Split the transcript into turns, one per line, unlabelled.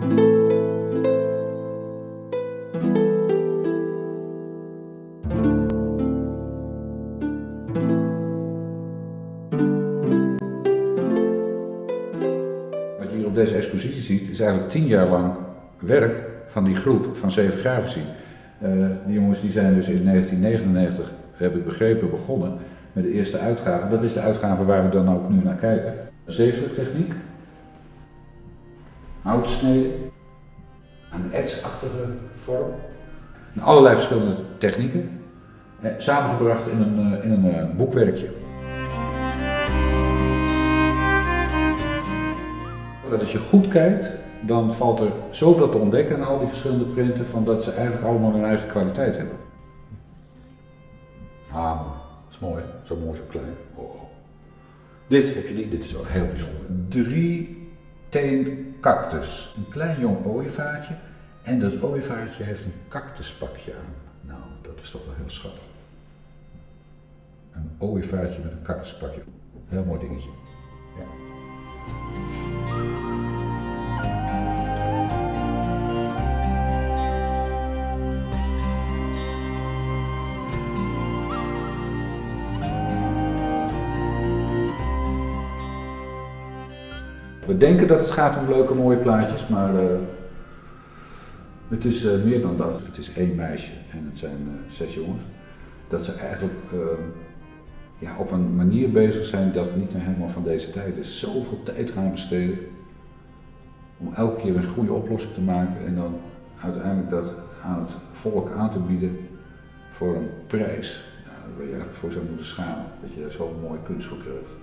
Wat je hier op deze expositie ziet, is eigenlijk 10 jaar lang werk van die groep van 7 grafici. Die jongens die zijn dus in 1999, heb ik begrepen, begonnen met de eerste uitgave. Dat is de uitgave waar we dan ook nu naar kijken. Zeefdruktechniek, houtsneden, een etsachtige vorm. En allerlei verschillende technieken, samengebracht in een boekwerkje. Dat als je goed kijkt, dan valt er zoveel te ontdekken aan al die verschillende printen, van dat ze eigenlijk allemaal hun eigen kwaliteit hebben. Ah, dat is mooi, hè? Zo mooi, zo klein. Oh. Dit heb je niet, dit is wel heel bijzonder. 3-teen cactus. Een klein jong ooievaartje. En dat ooievaartje heeft een cactuspakje aan. Nou, dat is toch wel heel schattig. Een ooievaartje met een cactuspakje. Heel mooi dingetje. Ja. We denken dat het gaat om leuke mooie plaatjes, maar het is meer dan dat. Het is 1 meisje en het zijn 6 jongens. Dat ze eigenlijk op een manier bezig zijn dat het niet meer helemaal van deze tijd is. Zoveel tijd gaan besteden om elke keer een goede oplossing te maken en dan uiteindelijk dat aan het volk aan te bieden voor een prijs. Nou, waar je eigenlijk voor zou moeten schamen, dat je zo'n mooie kunst voor krijgt.